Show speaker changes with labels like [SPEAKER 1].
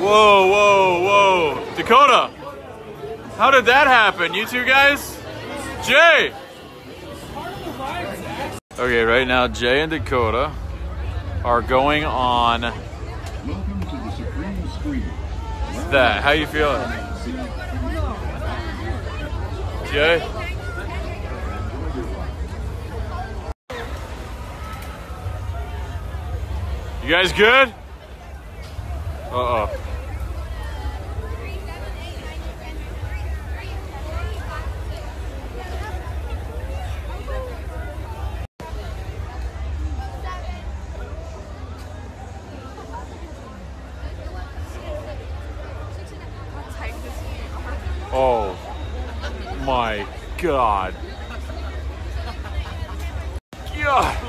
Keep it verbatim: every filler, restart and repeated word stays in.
[SPEAKER 1] Whoa, whoa, whoa. Dakota, how did that happen? You two guys? Jay! Okay, right now Jay and Dakota are going on
[SPEAKER 2] Welcome to the Supreme Screen.
[SPEAKER 1] that. How you feeling? Jay? You guys good? Uh-oh. Oh my God. God.